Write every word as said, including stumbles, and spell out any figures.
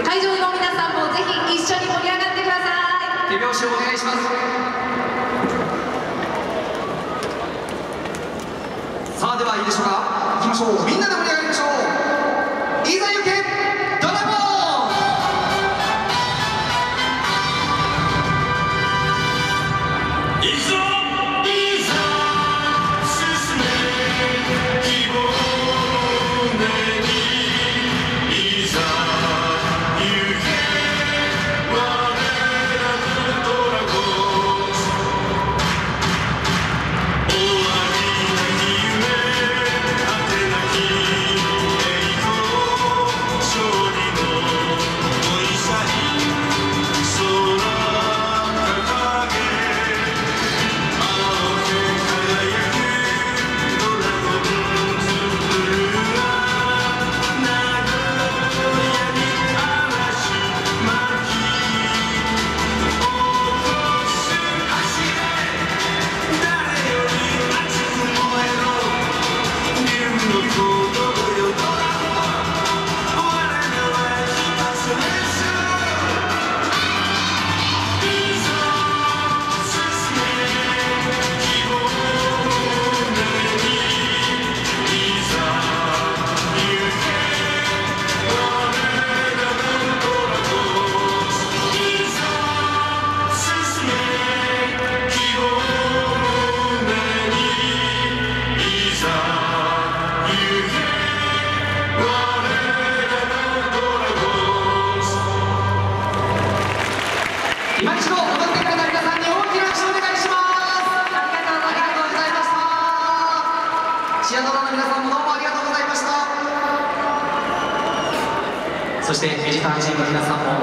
会場の皆さんもぜひ一緒に盛り上がってください。 手拍子をお願いします。さあではいいでしょうか。いきましょう。みんなで盛り上がりましょう。いざ行けドラゴン。今一度踊ってくれた皆さんに大きな拍手をお願いします。 ありがとうございました。 チアドラの皆さんもどうもありがとうございました。そしてエジターチームの皆さんも